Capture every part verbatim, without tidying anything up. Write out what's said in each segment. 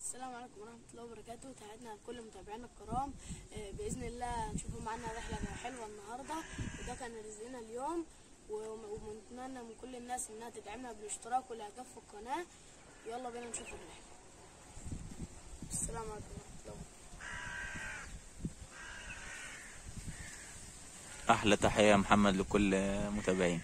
السلام عليكم ورحمة الله وبركاته. تحياتنا لكل متابعينا الكرام. بإذن الله نشوفوا معانا رحلة حلوة النهاردة، وده كان رزقنا اليوم، ونتمنى من كل الناس إنها تدعمنا بالاشتراك والإعجاب في القناة. يلا بينا نشوف الرحلة. السلام عليكم ورحمة الله وبركاته. أحلى تحية يا محمد لكل متابعين.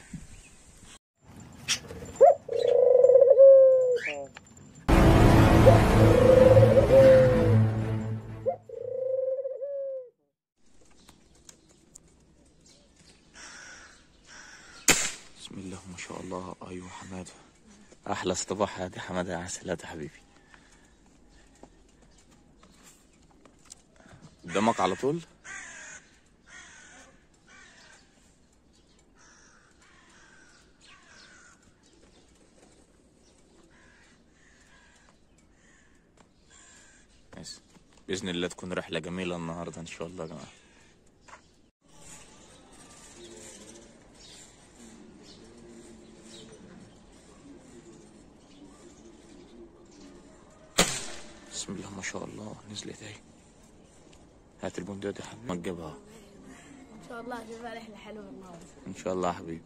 بسم الله ما شاء الله. ايوه حماده، احلى اصطباح دي حماده يا عسلات يا حبيبي. قدامك على طول. بس باذن الله تكون رحله جميله النهارده ان شاء الله يا جماعه. بسم الله ما شاء الله، نزلت اهي. هات البندقية دي يا حبيبي، ما تجيبها. إن شاء الله هتبقى رحلة حلوة النهاردة ان شاء الله يا حبيبي.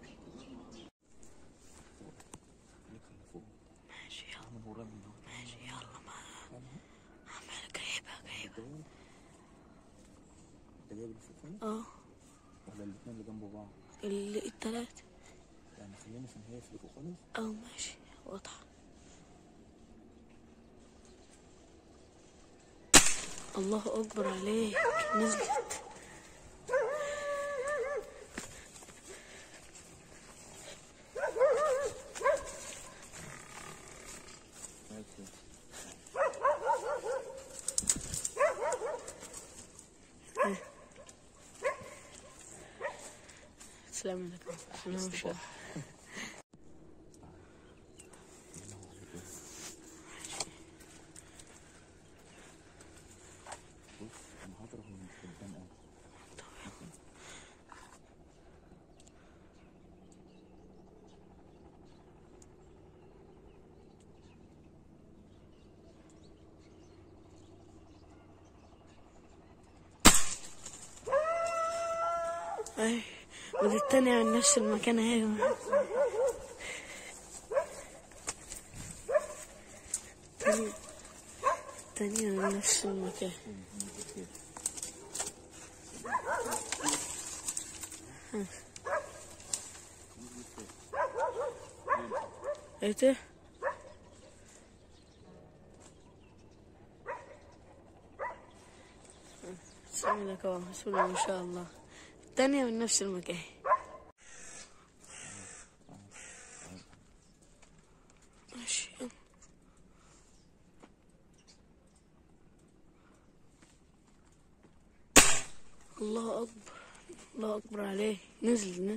ماشي يلا ماشي يلا. ما عمال جايبها جايبها. انت جايب اللي فوق خالص؟ اه. ولا الاثنين اللي جنب بعض؟ اللي التلاتة. يعني خلينا في النهاية في اللي فوق خالص؟ اه ماشي واضحة. الله أكبر عليك، نزلت. تسلم لك. أنا مش اي، ودي التانية من نفس المكان اهي. التانية التانية من نفس المكان. ايه ده؟ بسم لك اهو، بسم الله ما شاء الله. التانية من نفس المكان. ماشي. الله أكبر، الله أكبر عليه. نزل نزل.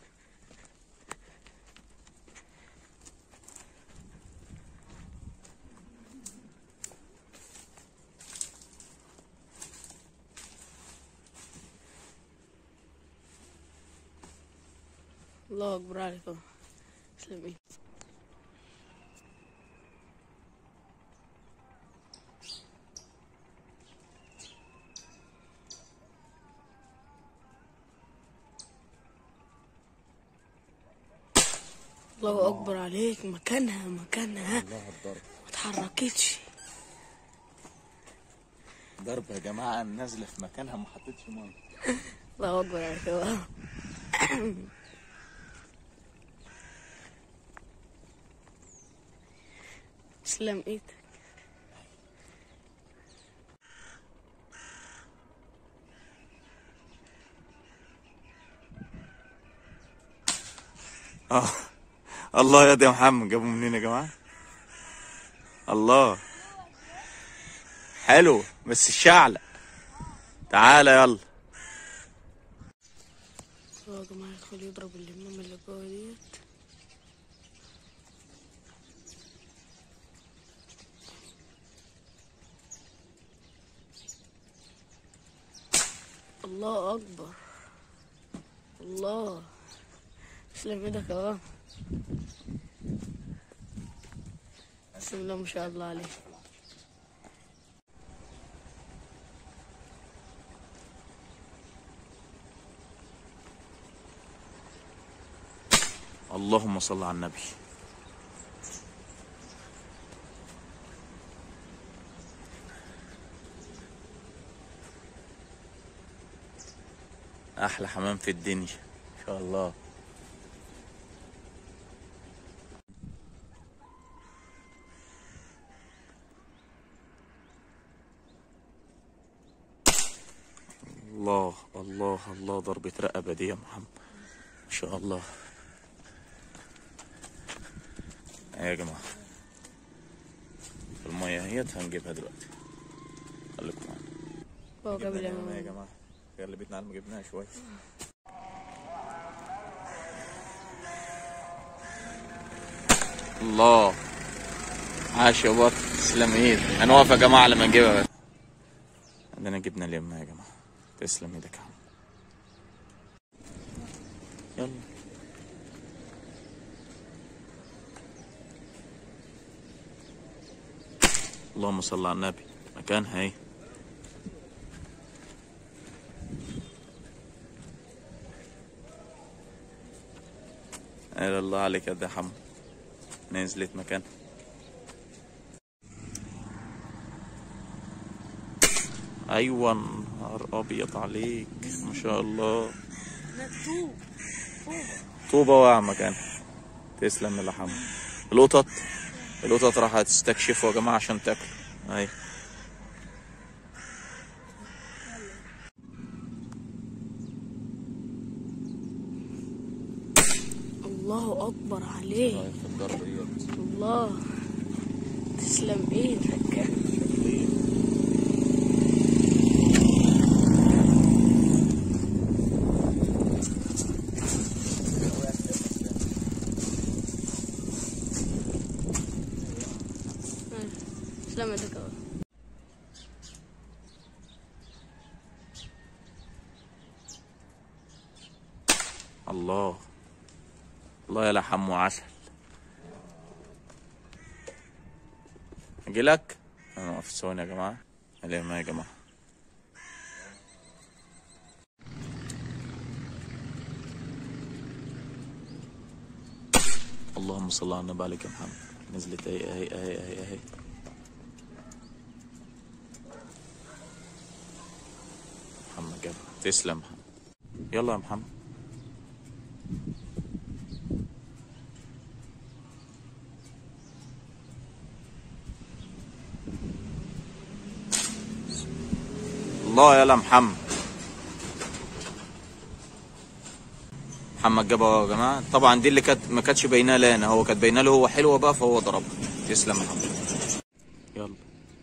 الله أكبر عليكم. سلمي. الله أكبر عليك. مكانها مكانها. الله الضرب. ما اتحركتش. ضرب يا جماعة، نازلة في مكانها ما حطيتش مية. الله أكبر عليك. تسلم ايدك. اه الله يا دي يا محمد، جابوا منين يا جماعة؟ الله حلو بس الشعلة. تعالى يلا. هو يا جماعة يدخل يضرب الإمام اللي جوه ديت. الله أكبر. الله. تسلم ايدك اهو. بسم الله ما شاء الله عليه. اللهم صل على النبي. احلى حمام في الدنيا ان شاء الله. الله الله الله، ضربة رقبة دي يا محمد ما شاء الله. ايه يا جماعة، المية اهيت هنجيبها دلوقتي، خليكم معانا. هو جاب جبنا لي المية يا جماعة، غلبتنا على ما جبناها شوية. الله، عاش يا بطل، تسلم ايدك. هنقف يا جماعة لما نجيبها بس. عندنا جبنة اليمة يا جماعة، تسلم ايدك يا عم. يلا اللهم صل على النبي. مكانها ايه؟ ايه الله عليك يا حمو، نزلت مكانها. ايوه، نهار ابيض عليك ما شاء الله. طوب طوبة واقعة مكانها، تسلم يا حمو. القطط القطط راح تستكشفوا يا جماعة عشان تاكلوا. اهي الله اكبر عليك. في الضرب ديت. الله، تسلم ايدك. تسلم ايدك. الله الله يا لحم وعسل. اجيلك انا واقف ثواني يا جماعه. اليوم يا جماعه اللهم صل على النبي عليك يا محمد. نزلت اهي اهي اهي اهي اهي. محمد جاب، تسلم محمد. يلا يا محمد. الله يلا محمد. محمد جابها يا جماعه. طبعا دي اللي كانت ما كانتش باينه له انا، هو كانت باينه له هو حلوه بقى فهو ضربها. تسلم يا محمد. يلا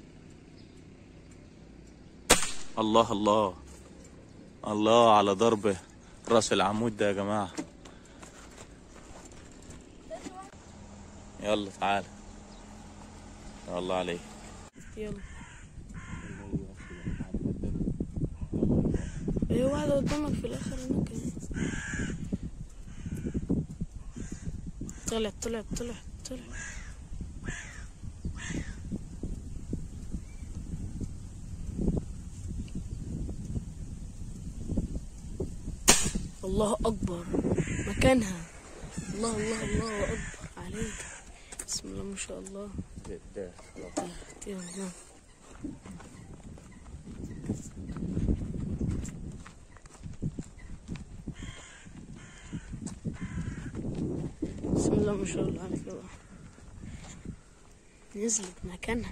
الله الله الله على ضرب راس العمود ده يا جماعه. يلا تعال الله عليك. يلا ايه واحدة قدامك في الاخر هناك. طلعت طلعت طلعت طلعت. الله اكبر مكانها. الله الله الله اكبر عليك. بسم الله ما شاء الله. يلا بسم الله ما شاء الله عليك بقى. نزلت مكانها.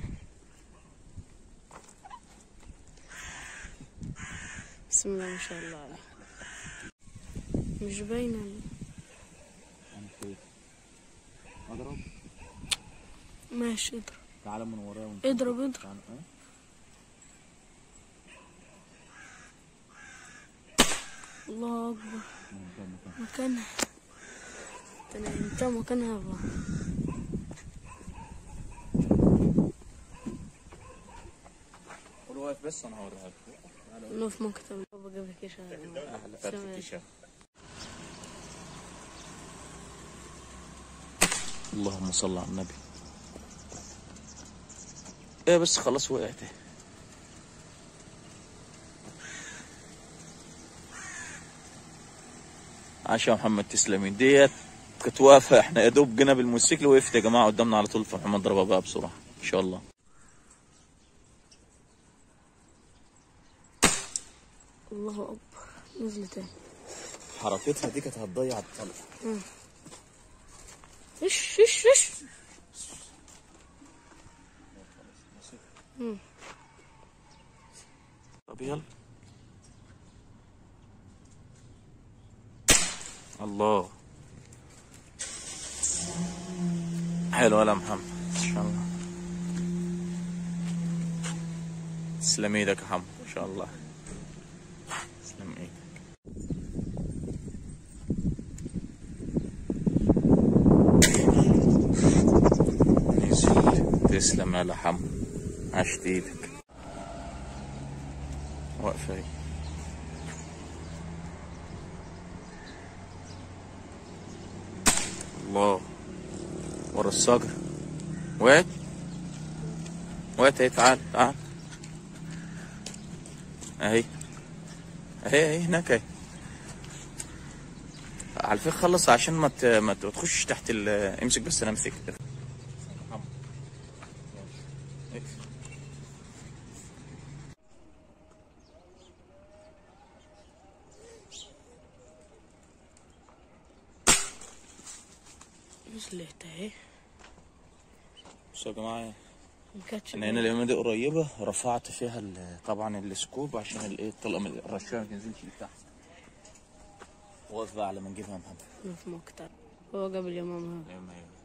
بسم الله ما شاء الله عليك. مش باينة. اضرب ماشي اضرب. تعالى من ورايا. اضرب اضرب. الله اكبر مكانها. انا انت مكانها بقى. قول واقف بس انا هوريها لك. انه في مكتب بابا جاب لك كيشه. احلى فرخه كيشه. اللهم صل على النبي. ايه بس خلاص وقعت. عاش يا محمد، تسلمي. ديت كانت واقفه، احنا يا دوب جينا بالموتوسيكل وقفت يا جماعه قدامنا على طول، فمحمد ضربها بقى بسرعه ان شاء الله. الله اكبر، نزلت تاني. حركتها دي كانت هتضيع الطلق. ايش ايش ايش طب يلا. الله حلو يا محمد ان شاء الله. تسلم ايدك يا محمد ان شاء الله. تسلم ايدك. نزل. تسلم يا لحم، عشت ايدك. واقفه اهي. الله ورا الصقر. وقعت وقعت اهي. تعال تعال اهي اهي اهي هناك اهي. على فكره خلص عشان ما ت... ما تخش تحت ال... امسك بس انا امسك. نزلت اهي. بصوا يا جماعه، مكانتش انا هنا اليمه دي قريبه رفعت فيها ال... طبعا السكوب عشان الايه الطلقه من الرشاشه ما تنزلش لتحت. واقف بقى على ما نجيبها يا محمد. في مقتل. هو جاب اليمام اهو. اليمه اهي.